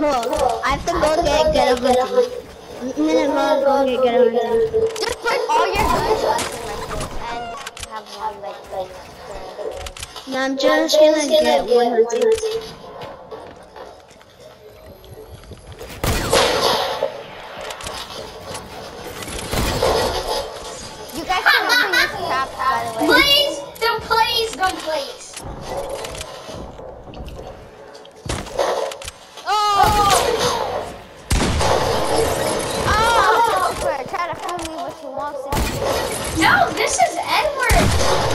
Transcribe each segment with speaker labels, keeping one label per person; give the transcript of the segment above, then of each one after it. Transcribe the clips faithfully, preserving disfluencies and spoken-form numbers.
Speaker 1: Cool. I have to go get get a hunting. I'm gonna go go get get a hunting.
Speaker 2: Just put all your guns in my place and just have one like like.
Speaker 1: No, I'm just gonna get one hunting.
Speaker 2: You guys can also use traps, by the way.
Speaker 3: Please, don't please, don't please.
Speaker 2: Oh! Oh! Super, try to fool me with your wants to.
Speaker 3: No, this is Edward.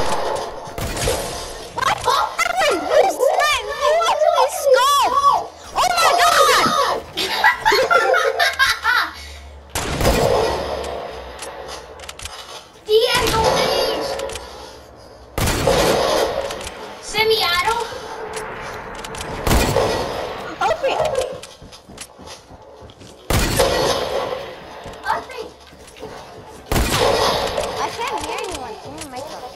Speaker 2: What? Oh, Edward, you snipe! You actually scope! Oh my god!
Speaker 3: Diego, please. Semi-auto.
Speaker 1: Okay.
Speaker 3: Okay.
Speaker 2: I can't hear anyone. Give me my mic.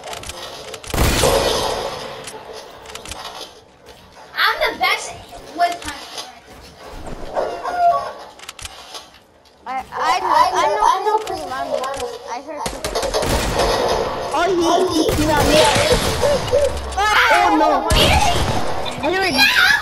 Speaker 3: I'm the best with hunting.
Speaker 2: I I know I know I know pretty mommy. I heard people.
Speaker 1: Oh, he he he got me. Oh no. Edward,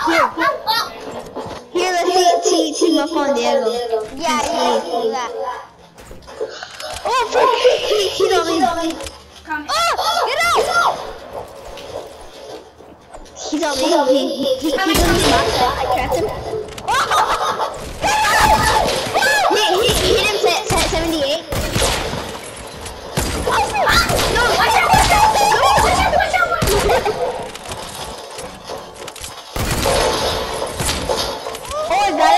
Speaker 1: here. Here, let's see, team up on Diego.
Speaker 2: Yeah, yeah, do that.
Speaker 1: Oh, frick! He, he got me.
Speaker 3: Come
Speaker 2: Oh, get out!
Speaker 1: He got me. He, he, he, he doesn't stop. I trapped him. He, he, he hit him at seventy-eight.
Speaker 3: No, watch out, watch out! Watch out, watch out, watch out!
Speaker 1: Oh, I got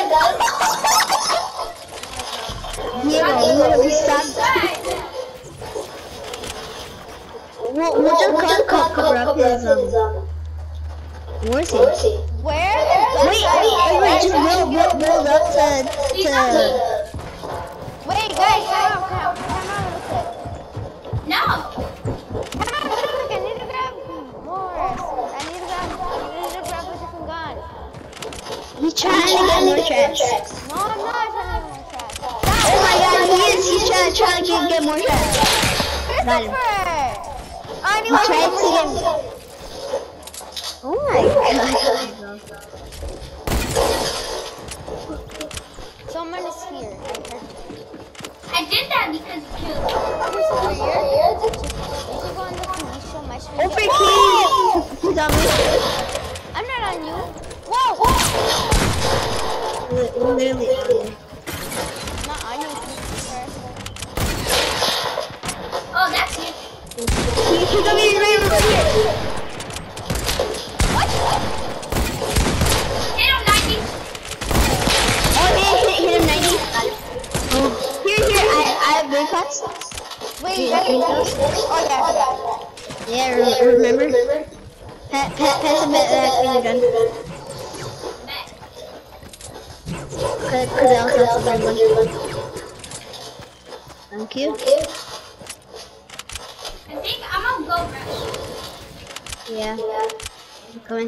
Speaker 1: him. Diego, literally stopped. We'll, we'll just cover, cover, cover up his, um, where is he?
Speaker 2: Where?
Speaker 1: Wait, wait, wait, just build, build, build up to, to...
Speaker 2: Wait, guys, come on, come on, come on a little bit.
Speaker 3: No!
Speaker 2: Come on, a little bit. I need to grab more. I need to grab, I need to grab a different gun.
Speaker 1: He's trying to get more traps.
Speaker 2: No, I'm not trying to get more traps.
Speaker 1: Oh my god, he is, he's trying, trying to get, get more traps. Got him.
Speaker 2: I
Speaker 1: He
Speaker 2: need to
Speaker 1: tried
Speaker 2: get
Speaker 1: to
Speaker 2: more
Speaker 1: get... Oh my god.
Speaker 2: Someone is here. I heard.
Speaker 3: I did that because you killed me.
Speaker 2: Who's here? You should go on the T V show, my screen.
Speaker 1: Oh, frick, he, he's on me.
Speaker 2: I'm not on you. Whoa! Whoa.
Speaker 1: Li- Literally on me.
Speaker 2: I'm not on you.
Speaker 3: Oh, that's you.
Speaker 1: He, he got me right over here.
Speaker 2: What?
Speaker 3: Hit him, ninety.
Speaker 1: Oh, hit, hit, hit him ninety. Oh, here, here, I, I have big pots.
Speaker 2: Wait, you got it? Oh, yeah.
Speaker 1: Yeah, re remember? Pa pa pass a bit that finger gun. Cause I also have some big one. Thank you.
Speaker 3: I think I'm gonna go rush.
Speaker 1: Yeah. I'm coming.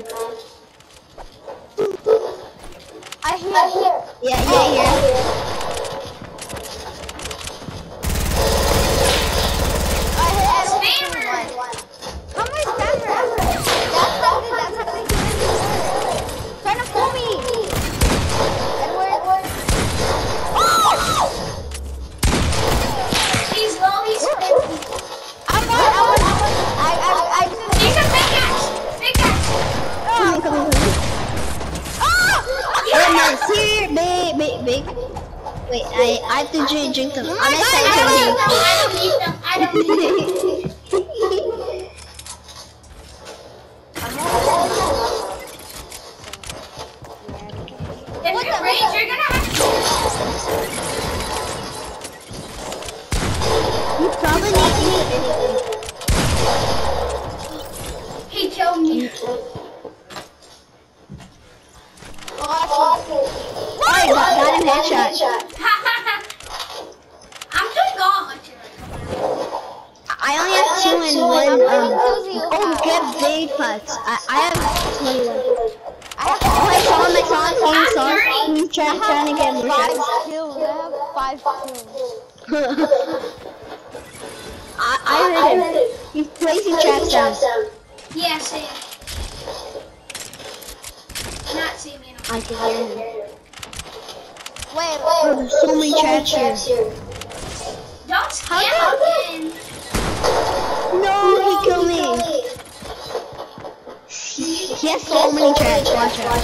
Speaker 2: I hear. I hear.
Speaker 1: Yeah, yeah, yeah.
Speaker 2: I hear.
Speaker 3: Spammer!
Speaker 2: How many spammers? That's not good. That's not good. Trying to fool me. Edward. Oh!
Speaker 3: He's low, he's fifty.
Speaker 2: I'm on. I'm on. I. I. I just.
Speaker 3: He's a big axe! Big axe!
Speaker 1: Come on, come on, come on.
Speaker 2: Oh!
Speaker 1: Oh, nice. Here, big, big, big. Wait, I, I have to drink, drink them.
Speaker 2: Oh
Speaker 1: I'm
Speaker 2: my
Speaker 1: gonna
Speaker 2: God,
Speaker 3: I
Speaker 1: start
Speaker 3: don't need them, I don't need them, I don't need them.
Speaker 1: drinking.
Speaker 3: If
Speaker 2: What
Speaker 3: it
Speaker 2: the-
Speaker 3: rains, you're gonna have
Speaker 1: You probably need to eat anyway.
Speaker 3: to. He killed me.
Speaker 1: I got, got him headshot.
Speaker 3: I'm doing all hunting.
Speaker 1: I only have two and one. Um, oh, get big pots. I, I have twenty-one.
Speaker 2: I have
Speaker 1: Oh, I saw him, I saw him,
Speaker 3: I'm
Speaker 1: I saw him.
Speaker 3: dirty.
Speaker 1: try, trying to get more
Speaker 2: five
Speaker 1: shots.
Speaker 2: kills. I have five kills.
Speaker 1: I, I heard it. He's placing traps down.
Speaker 3: Yeah, same. Not same, you know.
Speaker 1: I can hear him.
Speaker 2: Wait,
Speaker 1: Oh, there's so many traps here.
Speaker 3: Don't scam again.
Speaker 1: No, he killed me. He, he has so many traps. Watch out.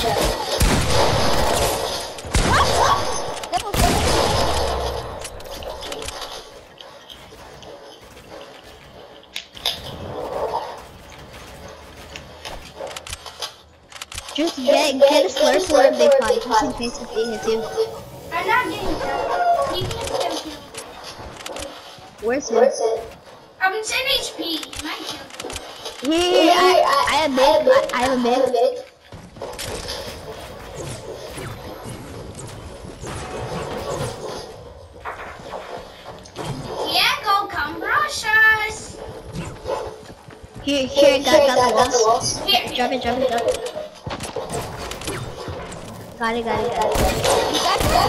Speaker 1: Just get get a slurp or a big pot, just in case if they hit you.
Speaker 3: I'm not getting killed. You can kill me.
Speaker 1: Where's it?
Speaker 3: I'm in ten H P. You might kill me.
Speaker 1: Here, I, I have a big, I have a big.
Speaker 3: Diego, come rush us.
Speaker 1: Here, here, got, got the walls.
Speaker 3: Here.
Speaker 1: Drop it, drop it, drop it. Got it, got it, got it.
Speaker 2: You got that?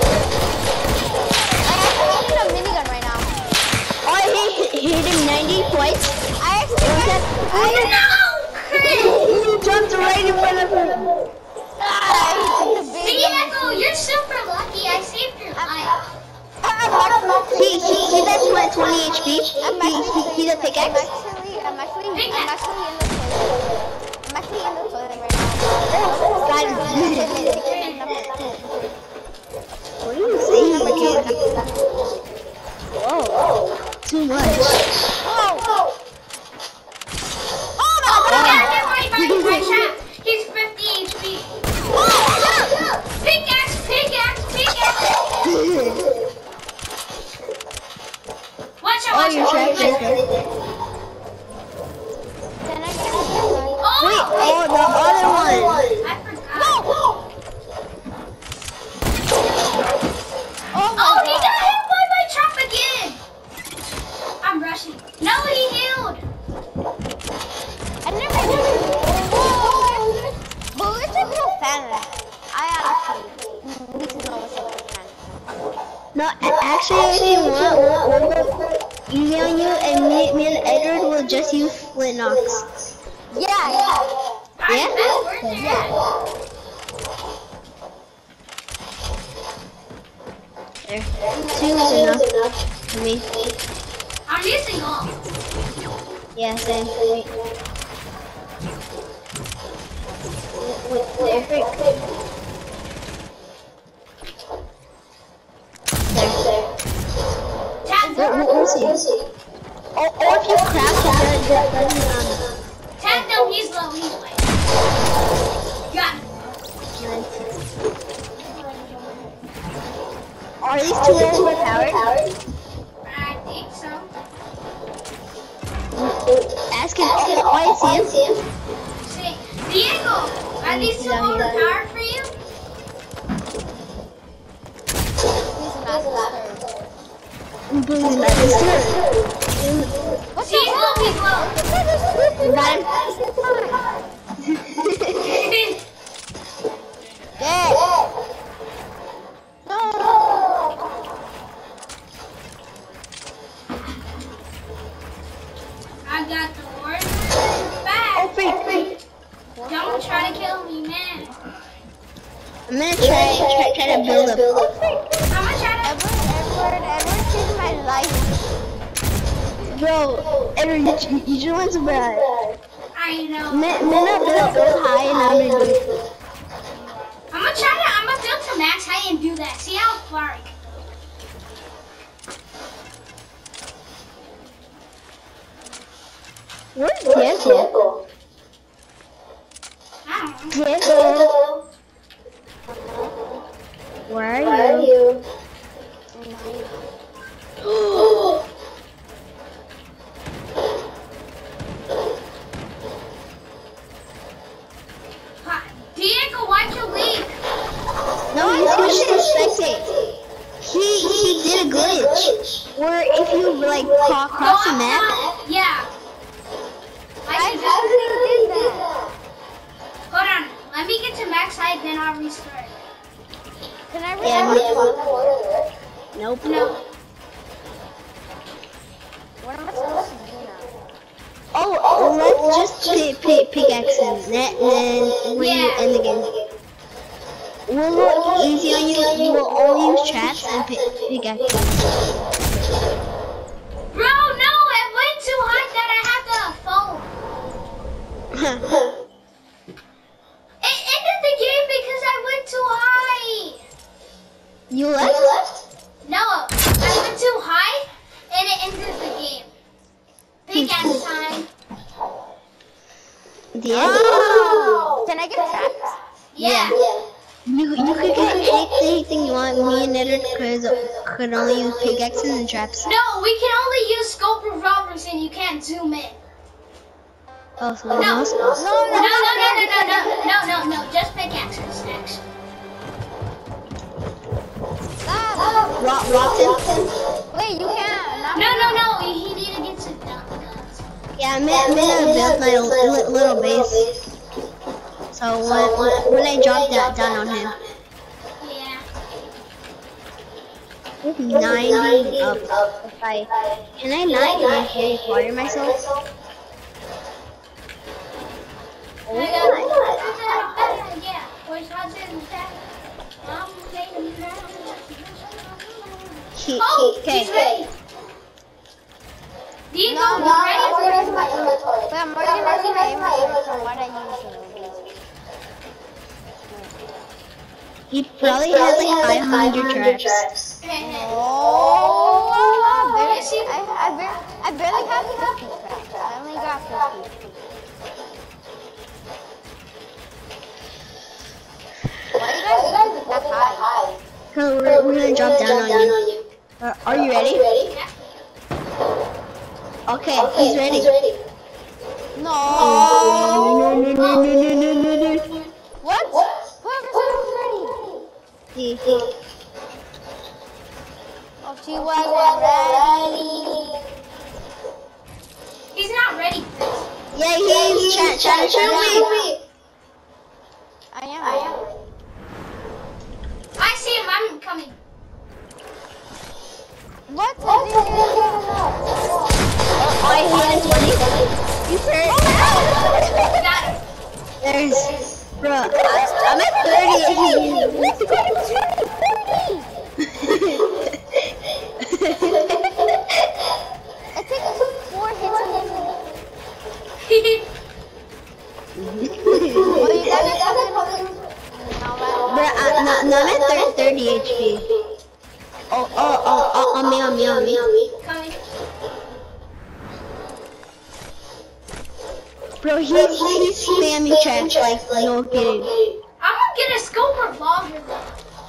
Speaker 2: I'm actually using a minigun right now.
Speaker 1: Oh, I hit, hit him ninety twice.
Speaker 2: I actually got. I
Speaker 3: No! Chris!
Speaker 1: You jumped right in front of him.
Speaker 3: Diego, you're super lucky. I saved your life.
Speaker 1: He, he, he that's what, twenty H P.
Speaker 2: I'm
Speaker 1: He, he,
Speaker 2: actually,
Speaker 1: he the
Speaker 2: I'm
Speaker 1: pickaxe.
Speaker 2: actually, I'm actually, I'm actually in the toilet. I'm actually in the toilet right now.
Speaker 1: Got him. What are you saying, kid? Whoa. Too much.
Speaker 2: Oh!
Speaker 3: Oh my god, hit my body my shot. He's fifty H P. Pickaxe, pickaxe, pickaxe. Watch out,
Speaker 1: Oh,
Speaker 3: watch
Speaker 1: you're
Speaker 3: out.
Speaker 1: trapped right there.
Speaker 2: Then I get
Speaker 3: Oh,
Speaker 1: Wait, oh, the other one.
Speaker 3: I forgot.
Speaker 2: Oh my
Speaker 3: Oh, he
Speaker 2: god.
Speaker 3: got hit by my trap again. I'm rushing. No, he healed.
Speaker 2: I never knew. But let's just go fan. I actually need to know what's up with fan.
Speaker 1: No, a- actually, if you want, we'll, we'll email you, and me, me and Edward will just use Flint Knox.
Speaker 2: Yeah, yeah.
Speaker 3: I
Speaker 1: Yeah?
Speaker 3: bet we're there.
Speaker 2: Yeah.
Speaker 1: There. Two is enough for me.
Speaker 3: I'm using all.
Speaker 1: Yeah, same. Wait. Wait, wait, wait. There.
Speaker 3: Tap
Speaker 1: Where,
Speaker 3: them.
Speaker 1: where, where's he? Oh, or if you craft it, that, that doesn't um,
Speaker 3: Tap them. He's low. He's low. Got him.
Speaker 1: Are these two overpowered?
Speaker 3: I think so.
Speaker 1: Ask him. Oh, I see him.
Speaker 3: See, Diego, are these too overpowered for you?
Speaker 2: He's not
Speaker 1: Boom, that is good.
Speaker 2: What's
Speaker 3: He's low. He's low.
Speaker 1: Got him.
Speaker 2: Dead. No.
Speaker 3: I got the word back.
Speaker 1: Oh, freak, freak.
Speaker 3: Don't try to kill me, man.
Speaker 1: I'm gonna try, try, try to build up.
Speaker 3: I'm gonna try to.
Speaker 2: Edward, Edward, Edward saved my life.
Speaker 1: Bro, Edward, you, you just want to brag.
Speaker 3: I know.
Speaker 1: Men, men are built so high and I'm gonna do it.
Speaker 3: I'm gonna try to. I'm gonna build to max height and do that. See how far I can go.
Speaker 1: Where's Diego?
Speaker 3: I don't know.
Speaker 1: Diego. Where are you?
Speaker 3: Ha, Diego, why'd you leave?
Speaker 1: No, he's just to spectate. He he did a glitch. Or if you like ca- cross the map.
Speaker 3: Yeah. I
Speaker 2: I
Speaker 3: can just.
Speaker 2: actually did that.
Speaker 3: Hold on. Let me get to max height, then I'll restart.
Speaker 2: Can I read
Speaker 1: Yeah,
Speaker 2: that?
Speaker 1: Nope.
Speaker 3: No.
Speaker 2: What am I supposed to do now?
Speaker 1: Oh, let's just pick, pick, pickaxe him. And then when you
Speaker 3: Yeah.
Speaker 1: end the game. Will look easy on you. You will only use traps and pick, pickaxe him.
Speaker 3: Bro, no, it went too high that I had the phone. It ended the game because I went too high.
Speaker 1: You left?
Speaker 3: No, I went too high and it ended the game. Pickaxe time.
Speaker 1: Yeah.
Speaker 2: Oh. Can I get trapped?
Speaker 3: Yeah.
Speaker 1: You you could get anything, anything you want. Me and Nether could could only use pickaxes and traps.
Speaker 3: No, we can only use scope revolvers and you can't zoom in.
Speaker 1: Oh, so
Speaker 3: No,
Speaker 1: no,
Speaker 3: no,
Speaker 1: no.
Speaker 3: no, no, no, no, no, no, no, no, no, just pickaxes next.
Speaker 2: Stop.
Speaker 1: Rot, rotten.
Speaker 2: Wait, you can't.
Speaker 3: No, no, no, he need to get to guns.
Speaker 1: Yeah, I'm gonna build my li- little base. So when when I drop that down on him,
Speaker 3: Yeah.
Speaker 1: with ninety up. If I can I not even carry water myself?
Speaker 3: I got yeah. Where's husband? I'm taking Oh,
Speaker 1: Okay.
Speaker 3: he's ready. Diego,
Speaker 2: No,
Speaker 3: you
Speaker 2: no,
Speaker 3: ready?
Speaker 2: organizing my inventory. But I'm organizing my inventory from what I use.
Speaker 1: He probably has like five hundred traps.
Speaker 2: Oh, I barely, I, I barely, I barely have fifty traps. I only got fifty. Why you guys that high?
Speaker 1: So we're, we're gonna drop down on you. Uh, are you ready?
Speaker 3: Yeah.
Speaker 1: Okay, he's ready.
Speaker 2: No.
Speaker 1: No, no, no, no, no, no, no, no, no.
Speaker 2: What? Whoever said it was ready.
Speaker 1: See, see.
Speaker 2: Oh, she wasn't ready.
Speaker 3: He's not ready.
Speaker 1: Yeah, he's trying try to shoot me.
Speaker 2: I am. I am.
Speaker 3: I see him. I'm coming.
Speaker 2: What? I didn't even know.
Speaker 1: Oh, I hit twenty. You hurt.
Speaker 3: Got him.
Speaker 1: There's, bro, I, I'm at thirty.
Speaker 2: It takes four hits Oh, you guys are coming.
Speaker 1: Bro, I, no, no, I'm at thirty H P. Oh, oh, oh, oh, on me, on me, on me, on me.
Speaker 3: Coming.
Speaker 1: Bro, he's, he's spamming traps like, no kidding.
Speaker 3: I'm gonna get a scope revolver though.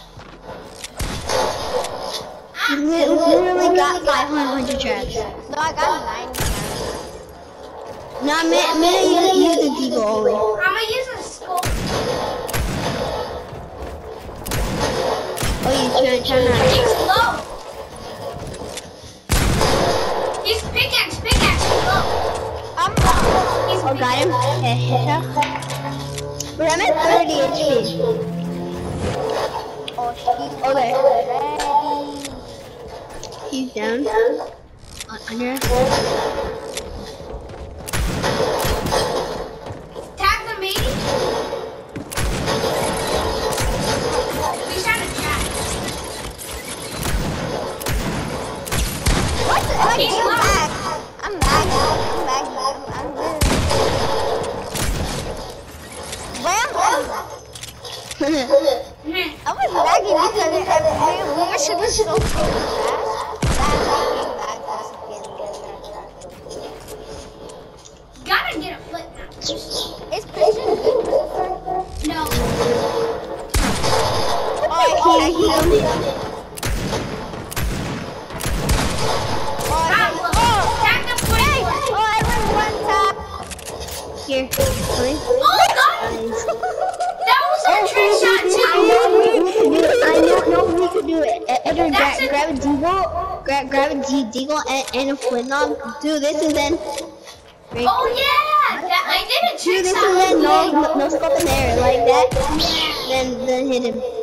Speaker 1: He li- literally got five hundred traps.
Speaker 2: No, I got nine.
Speaker 1: No, I'm gonna use the deagle only.
Speaker 3: I'm gonna use a scope.
Speaker 1: Oh, he's trying, trying to.
Speaker 3: He's low. He's pickaxe, pickaxe, low.
Speaker 2: I'm
Speaker 3: He's
Speaker 1: Oh, got him. Headshot. Bro, I'm at thirty H P.
Speaker 2: Oh, she's
Speaker 1: Oh, there.
Speaker 2: ready.
Speaker 1: He's down. Uh, under.
Speaker 3: Tag the meeting. We shot a chat.
Speaker 2: What? I'm
Speaker 3: He's low.
Speaker 2: back. I'm back. I'm back. I'm, I'm good. Where am I?
Speaker 3: Hmm.
Speaker 2: I was lagging because it, it, we were shooting so fast that I came back just again.
Speaker 3: Gotta get a flip now.
Speaker 2: Is Christian good, Christopher?
Speaker 3: No.
Speaker 2: Oh,
Speaker 1: He,
Speaker 2: I
Speaker 1: he got me.
Speaker 2: Oh, I
Speaker 3: Ah,
Speaker 2: hit-
Speaker 3: look.
Speaker 2: oh,
Speaker 3: Tag the forty-four.
Speaker 2: oh, I went one tap.
Speaker 1: Here. Really?
Speaker 3: Oh, God.
Speaker 1: Nice.
Speaker 3: That was a trick shot
Speaker 1: I
Speaker 3: too.
Speaker 1: know we could do it. I know, know we could do it. Edgar, gra
Speaker 3: That's a-
Speaker 1: grab a deagle, grab, grab a de deagle and, and a flintlock. Do this and then. Break.
Speaker 3: Oh yeah, that, I did a
Speaker 1: Do
Speaker 3: trick
Speaker 1: this
Speaker 3: shot.
Speaker 1: and then no, no, no scope in there like that. Then, then hit him.